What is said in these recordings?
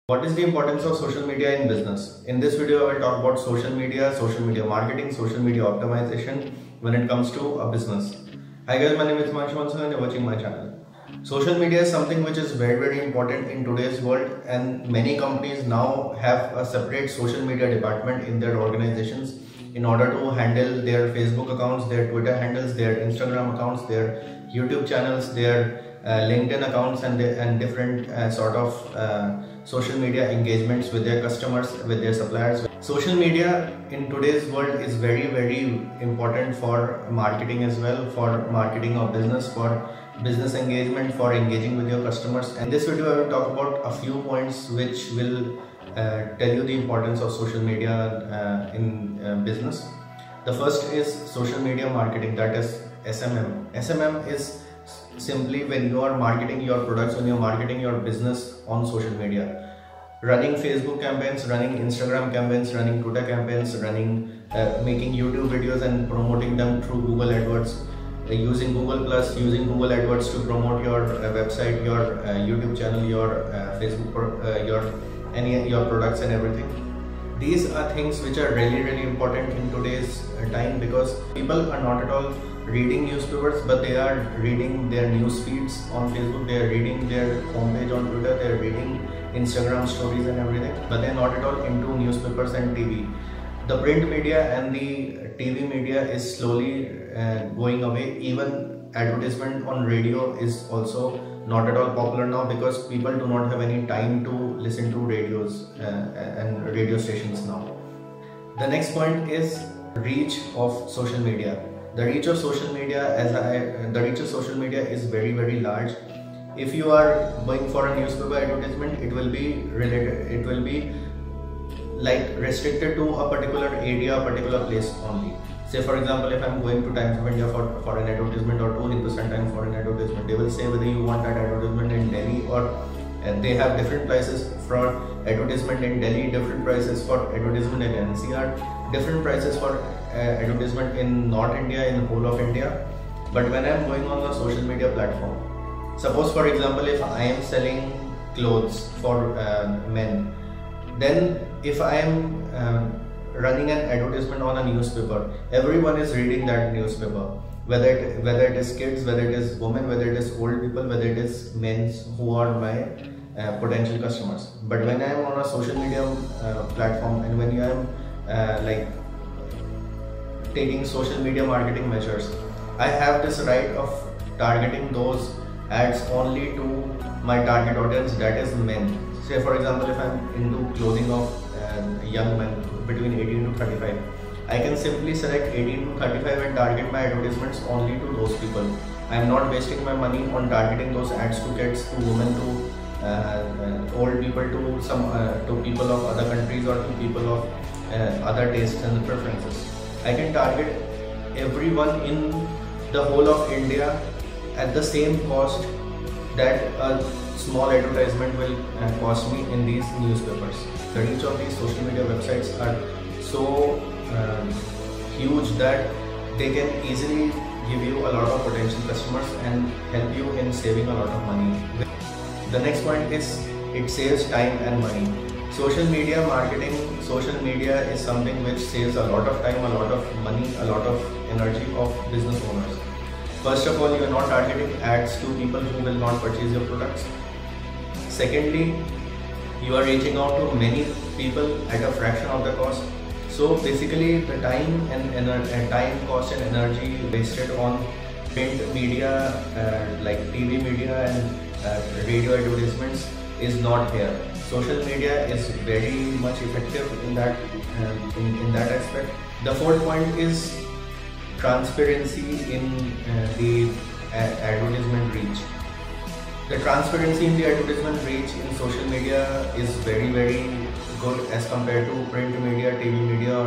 What is the importance of social media in business? In this video, I will talk about social media marketing, social media optimization when it comes to a business. Hi guys, my name is Manshu and you're watching my channel. Social media is something which is very important in today's world, and many companies now have a separate social media department in their organizations in order to handle their Facebook accounts, their Twitter handles, their Instagram accounts, their YouTube channels, their LinkedIn accounts, and different sort of social media engagements with their customers, with their suppliers. Social media in today's world is very important for marketing as well, for marketing of business, for business engagement, for engaging with your customers. And in this video I will talk about a few points which will tell you the importance of social media in business. The first is social media marketing, that is SMM. SMM is simply when you are marketing your products, when you are marketing your business on social media, running Facebook campaigns, running Instagram campaigns, running Twitter campaigns, making YouTube videos and promoting them through Google AdWords, using Google Plus, using Google AdWords to promote your website, your YouTube channel, your Facebook, your products and everything. These are things which are really important in today's time, because people are not at all reading newspapers, but they are reading their news feeds on Facebook, they are reading their homepage on Twitter, they are reading Instagram stories and everything, but they are not at all into newspapers and TV. The print media and the TV media is slowly going away. Even advertisement on radio is also not at all popular now, because people do not have any time to listen to radios and radio stations now. The next point is reach of social media. The reach of social media is very large. If you are going for a newspaper advertisement, it will be like restricted to a particular area, a particular place only. Say for example, if I am going to Times of India for an advertisement, or to Hindustan Times for an advertisement, they will say whether you want that advertisement in Delhi, or they have different prices for advertisement in Delhi, different prices for advertisement in NCR, different prices for advertisement in North India, in the whole of India. But when I am going on the social media platform, suppose for example, if I am selling clothes for men, then if I am running an advertisement on a newspaper, everyone is reading that newspaper, whether it is kids, whether it is women, whether it is old people, whether it is men who are my potential customers. But when I am on a social media platform, and when I am like taking social media marketing measures, I have this right of targeting those ads only to my target audience, that is men. Say for example, if I am into clothing of young men between 18 to 35, I can simply select 18 to 35 and target my advertisements only to those people. I am not wasting my money on targeting those ads to kids, to women, to old people, to people of other countries, or to people of other tastes and preferences. I can target everyone in the whole of India at the same cost that a small advertisement will cost me in these newspapers. The reach of these social media websites are so huge that they can easily give you a lot of potential customers and help you in saving a lot of money. The next point is it saves time and money. Social media marketing, social media is something which saves a lot of time, a lot of money, a lot of energy of business owners. First of all, you are not targeting ads to people who will not purchase your products. Secondly, you are reaching out to many people at a fraction of the cost. So basically, the time cost and energy wasted on print media like TV media and radio advertisements is not here. Social media is very much effective in that aspect. The fourth point is transparency in the advertisement reach. The transparency in the advertisement reach in social media is very good as compared to print media, TV media,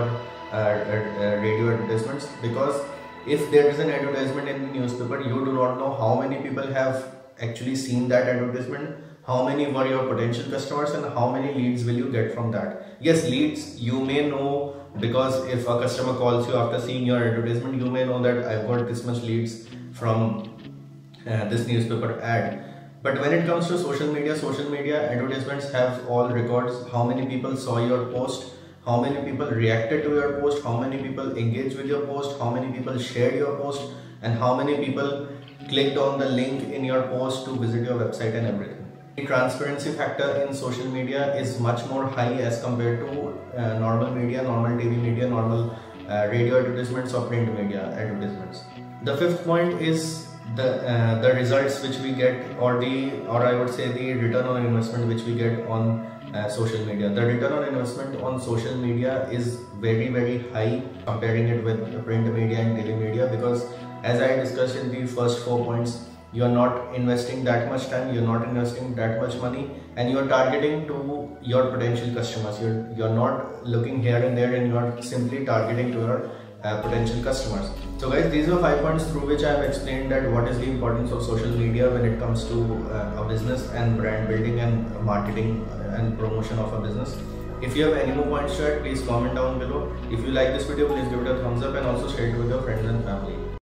or radio advertisements, because if there is an advertisement in the newspaper, you do not know how many people have actually seen that advertisement, how many were your potential customers, and how many leads will you get from that. Yes, leads you may know, because if a customer calls you after seeing your advertisement, you may know that I've got this much leads from this newspaper ad. But when it comes to social media advertisements have all records: how many people saw your post, how many people reacted to your post, how many people engaged with your post, how many people shared your post, and how many people clicked on the link in your post to visit your website and everything. The transparency factor in social media is much more high as compared to normal media, normal TV media, normal radio advertisements or print media advertisements. The fifth point is the results which we get, or I would say the return on investment which we get on social media. The return on investment on social media is very high comparing it with print media and TV media, because as I discussed in the first 4 points, you are not investing that much time, you're not investing that much money, and you're targeting to your potential customers. You're not looking here and there, and you're simply targeting to your potential customers. So guys, these are 5 points through which I have explained that what is the importance of social media when it comes to a business and brand building and marketing and promotion of a business. If you have any more points to add, please comment down below. If you like this video, please give it a thumbs up and also share it with your friends and family.